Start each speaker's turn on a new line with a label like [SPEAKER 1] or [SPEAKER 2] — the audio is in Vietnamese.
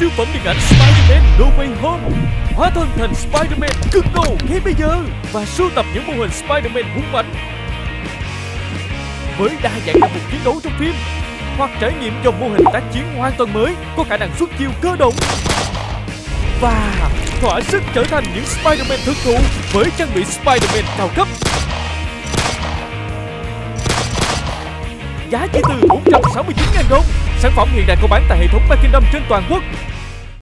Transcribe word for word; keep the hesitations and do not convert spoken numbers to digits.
[SPEAKER 1] siêu phẩm điện ảnh Spider-Man No Way Home. Hóa thân thành Spider-Man cực độ ngay bây giờ và sưu tập những mô hình Spider-Man hung mạnh với đa dạng hạng mục chiến đấu trong phim, hoặc trải nghiệm dòng mô hình tác chiến hoàn toàn mới có khả năng xuất chiêu cơ động và thỏa sức trở thành những Spider-Man thực thụ với trang bị Spider-Man cao cấp. Giá chỉ từ bốn trăm sáu mươi chín nghìn đồng. Sản phẩm hiện đang có bán tại hệ thống MYKINGDOM trên toàn quốc.